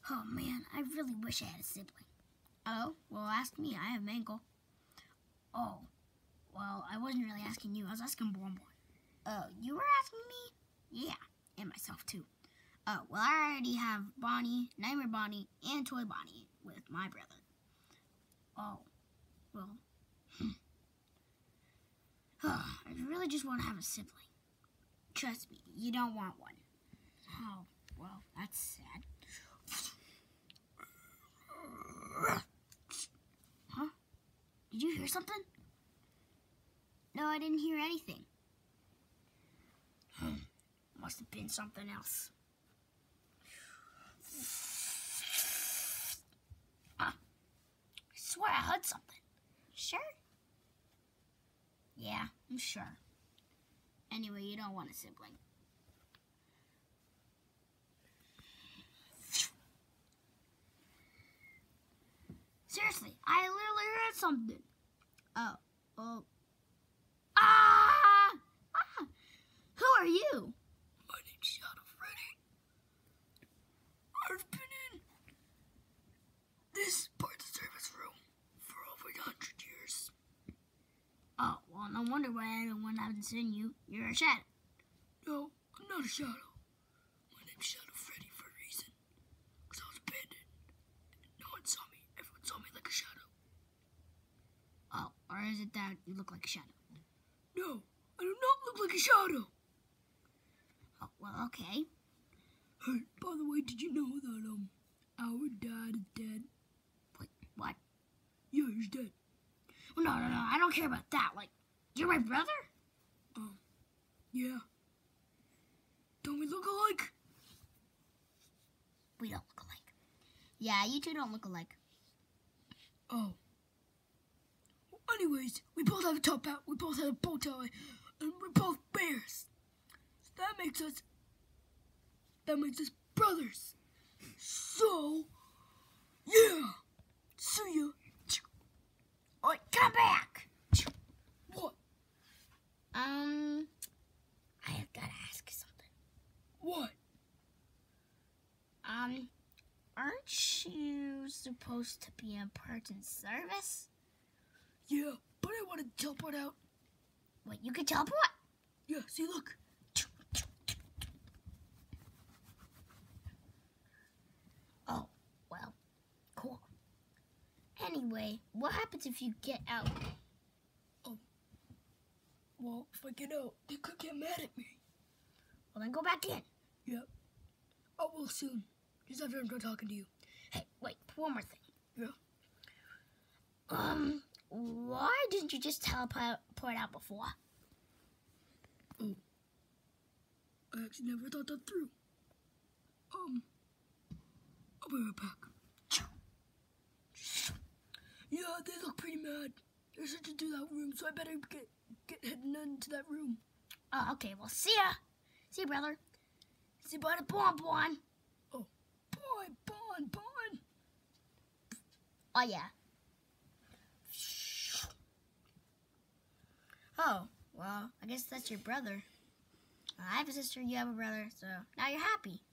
Oh man, I really wish I had a sibling. Oh, well ask me, I have Mangle. Oh, well I wasn't really asking you, I was asking Bonbon. Oh, you were asking me? Yeah, and myself too. Oh, well I already have Bonnie, Nightmare Bonnie, and Toy Bonnie with my brother. Oh, well, I really just want to have a sibling. Trust me, you don't want one. Oh, well, that's sad. Huh? Did you hear something? No, I didn't hear anything. Must have been something else. I swear I heard something. Sure? Yeah, I'm sure. Anyway, you don't want a sibling. Seriously, I literally heard something. Oh. Ah! Who are you? My name's Shadow Freddy. I've been in this part of the service room for over 100 years. Oh, well, no wonder why anyone hasn't seen you. You're a shadow. No, I'm not a shadow. My name's Shadow Freddy for a reason. Because I was abandoned. No one saw me. Everyone saw me like a shadow. Oh, or is it that you look like a shadow? No, I do not look like a shadow. Oh, well, okay. Hey, by the way, did you know that, our dad is dead? Wait, what? Yeah, he's dead. Well, no, I don't care about that. Like, you're my brother? Yeah. Don't we look alike? We don't look alike. Yeah, you two don't look alike. Oh. Well, anyways, we both have a top hat, we both have a bow tie, and we're both bears. So that makes us brothers. So, yeah. See ya. Oi, come back! What? I gotta ask you something. What? Aren't you supposed to be in person service? Yeah, but I want to teleport out. Wait, you can teleport? Yeah, see, look. Oh, well, cool. Anyway, what happens if you get out? Well, if I get out, they could get mad at me. Well, then go back in. Yep. I will soon. Just after I'm done talking to you. Hey, wait, one more thing. Yeah. Why didn't you just teleport out before? Oh. I actually never thought that through. I'll be right back. Yeah, they look pretty mad. They're searching through that room, so I better get heading into that room. Oh, okay, well, see ya. See ya, brother. See you by the Bonbon. Oh, Bon. Oh, yeah. Oh, well, I guess that's your brother. I have a sister, you have a brother, so now you're happy.